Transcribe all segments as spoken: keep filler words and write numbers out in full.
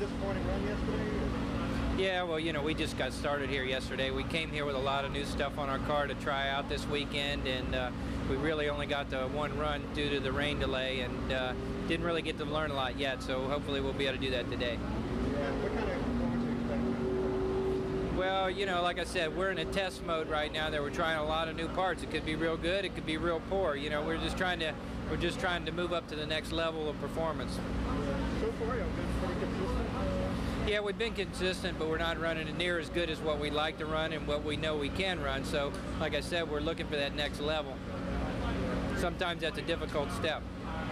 disappointing run yesterday? Or? Yeah, well, you know, we just got started here yesterday. We came here with a lot of new stuff on our car to try out this weekend, and uh, we really only got the one run due to the rain delay, and uh, didn't really get to learn a lot yet, so hopefully we'll be able to do that today. Yeah, what kind of performance are you expecting? Well, you know, like I said, we're in a test mode right now that we're trying a lot of new parts. It could be real good, it could be real poor. You know, we're just trying to we're just trying to move up to the next level of performance. So far, you've been pretty consistent. Yeah, we've been consistent, but we're not running it near as good as what we like to run and what we know we can run. So, like I said, we're looking for that next level. Sometimes that's a difficult step.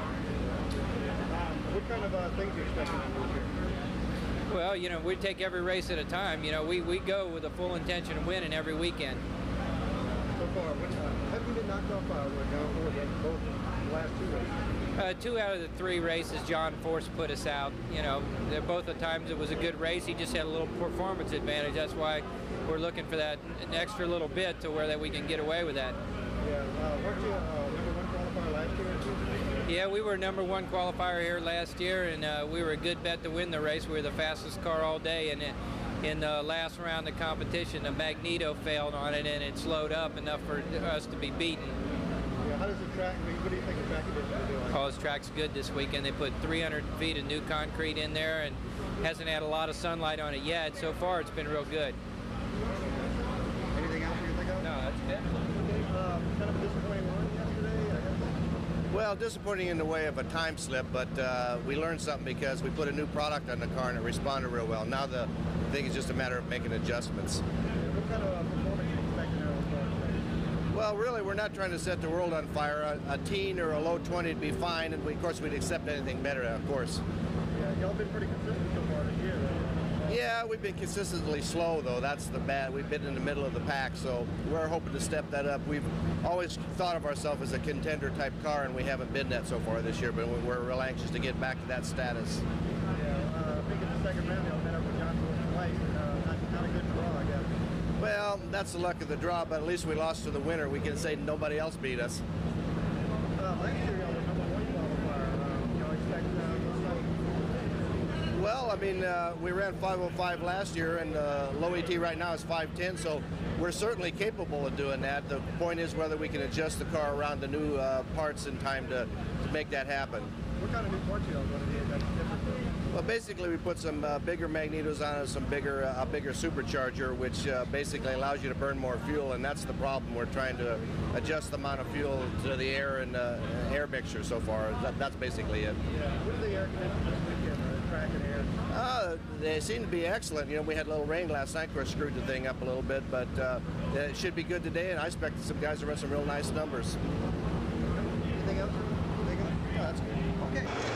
Um, what kind of uh, things are you expecting to do here? Well, you know, we take every race at a time. You know, we, we go with a full intention of winning every weekend. So far, what, uh, have you been knocked off uh, with down forward in both the last two races? Uh, two out of the three races, John Force put us out. You know, both the times it was a good race. He just had a little performance advantage. That's why we're looking for that an extra little bit to where that we can get away with that. Yeah, uh, weren't you uh, number one qualifier last year or two? Yeah, we were number one qualifier here last year, and uh, we were a good bet to win the race. We were the fastest car all day, and it, in the last round of competition, the magneto failed on it, and it slowed up enough for us to be beaten. Yeah, how does the track, what do you think the track conditions are doing? Oh, this track's good this weekend. They put three hundred feet of new concrete in there, and hasn't had a lot of sunlight on it yet. So far, it's been real good. Anything else you can think of? No, that's good. Okay, uh, kind of a disappointing run yesterday, I guess. Well, disappointing in the way of a time slip, but uh, we learned something because we put a new product on the car and it responded real well. Now the thing is just a matter of making adjustments. What kind of uh, performance are you expecting out of the car today? Well, really, we're not trying to set the world on fire. A, a teen or a low twenty would be fine, and we, of course we'd accept anything better, of course. Yeah, y'all been pretty consistent so far this year, though. Yeah, we've been consistently slow, though. That's the bad. We've been in the middle of the pack, so we're hoping to step that up. We've always thought of ourselves as a contender-type car, and we haven't been that so far this year, but we're real anxious to get back to that status. Yeah, uh, I think in the second round, y'all met up with John Force twice, and uh, not, not a good draw, I guess. Well, that's the luck of the draw, but at least we lost to the winner. We can say nobody else beat us. Uh, last year, y'all were number one qualifier. Um, y'all expect uh, what's up? Well, I mean, uh, we ran five oh five last year, and uh, low E T right now is five ten, so we're certainly capable of doing that. The point is whether we can adjust the car around the new uh, parts in time to, to make that happen. What kind of new parts y'all going to need that's different? Well, basically, we put some uh, bigger magnetos on it, some bigger, uh, a bigger supercharger, which uh, basically allows you to burn more fuel, and that's the problem. We're trying to adjust the amount of fuel to the air and uh, air mixture so far. That, that's basically it. Yeah. What are the air conditions this weekend, uh, track and air? Uh, they seem to be excellent. You know, we had a little rain last night, of course, screwed the thing up a little bit, but uh, it should be good today, and I expect some guys to run some real nice numbers. Anything else? Anything else? Oh, that's good. Okay.